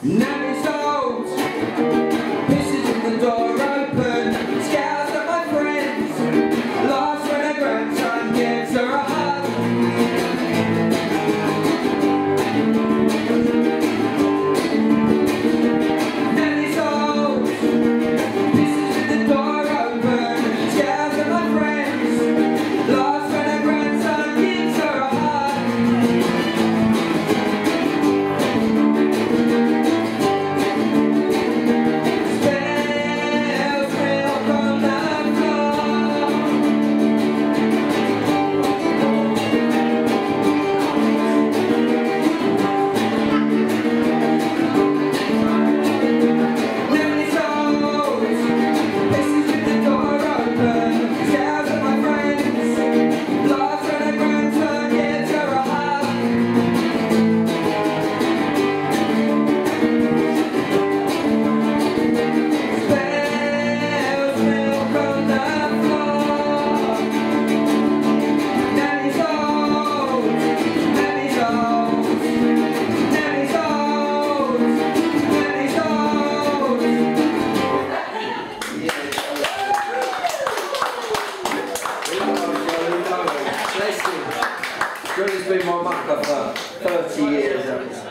Nanny salt, pisses with the door open, scowls at my friends, laughs when her grandson gives her a hug. Nanny salt, pisses with the door open, scowls at my friends, laughs when her grandson gives her a hug. Johnny's been my mucker for 30 years.